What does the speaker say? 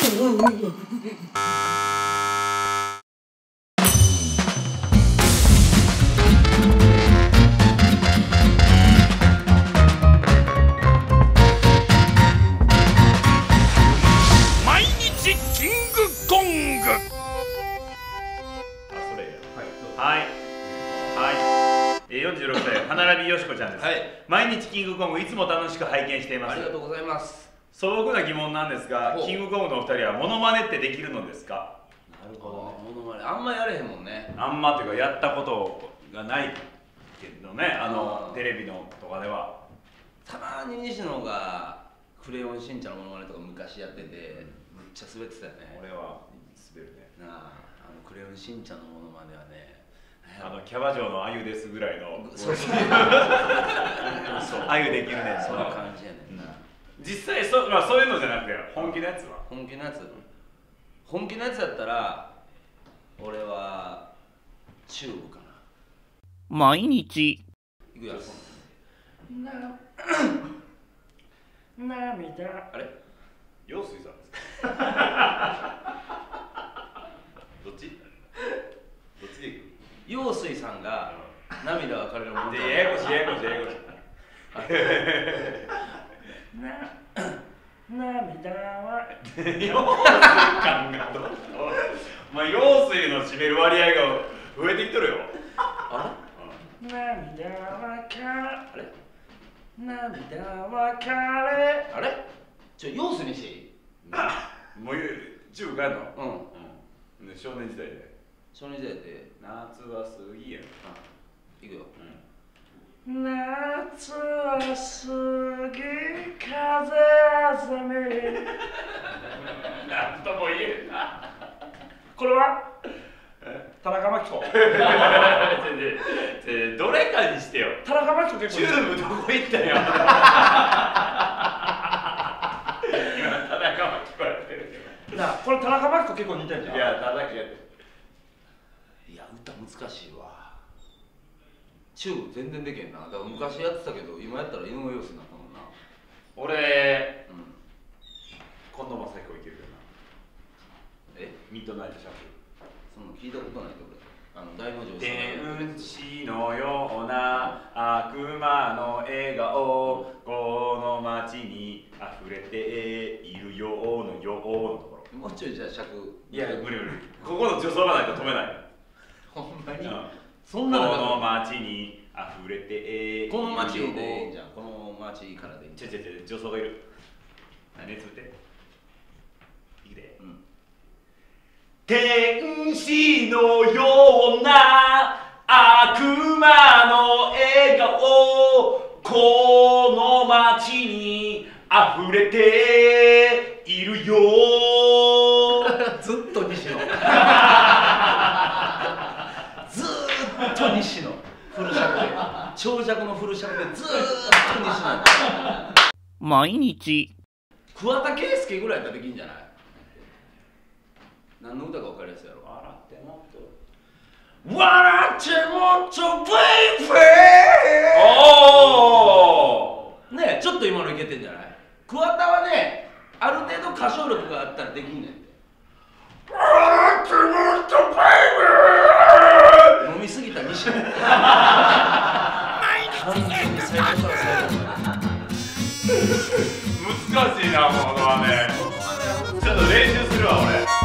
毎日キングコング。 はい、46歳花ラビよしこちゃんです、はい、毎日キングコングいつも楽しく拝見しています。 ありがとうございます。 素朴な疑問なんですが、キングコングのお二人はモノマネってできるのですか？ なるほどね、モノマネあんまやれへんもんね。 あんまというかやったことがないけどね、テレビのとかではたまに西野がクレヨンしんちゃんのモノマネとか昔やっててむっちゃ滑ってたよね。 俺は滑るね。 なあ、クレヨンしんちゃんのモノマネはね、 キャバ嬢のあゆですぐらいのそうあゆできるね。 そんな感じやねんな。 実際そういうのじゃなくて本気のやつは本気のやつやったら俺はチューブかな。 毎日いくよ。 涙。 あれ陽水さんですか？どっちでいく？ 陽水さんが涙は彼のものだ。 ややこしい涙は陽水感がどう？お前陽水の占める割合が増えてきとるよ。 あれ？涙はあれ？涙は彼。 あれ？陽水にしていい？ もう中帰るの？ うん。 少年時代で。 少年時代で夏は過ぎやん。 いくよ。 夏は過ぎ風あざみ。 なんとも言えんな。 これは田中真紀子。 どれかにしてよ。 田中真紀子結構チューブどこ行ったよ。今田中真紀子やってるけど。 なあ、これ田中真紀子結構似てるじゃん。 いや、田中やってる。 いや、歌難しいわ。チューブ全然できへんな。だから昔やってたけど今やったら井上陽水になったもんな。 俺、近藤真彦いけるよな。ミッドナイトシャッフル。 そんな聞いたことないけど俺。大の字天使のような悪魔の笑顔、この街に溢れているようのようのところ。 もうちょいじゃあ尺。 いや、無理。ここの助走がないと止めない。 ほんまに。 そんなこの街に溢れているよう。 この街でいいじゃん。この街からでいい。 助走がいる。何つって。いくで。天使のような悪魔の笑顔、この街に溢れているよ。 ずっと西野。ずーっと西野。フル尺で。長尺のフル尺でずーっと西野。 毎日。 桑田佳祐ぐらいやったらできんじゃない？何の歌か分かりやすいやろ。 笑ってもっと。 笑ってもっとベイベー。ねえ、ちょっと今のいけてんじゃない？桑田はね、ある程度歌唱力があったらできんねんて。笑ってもっとベイベー。飲みすぎた西野。完全に最初から最後まで。 難しいな、このドはね。ちょっと練習するわ、俺。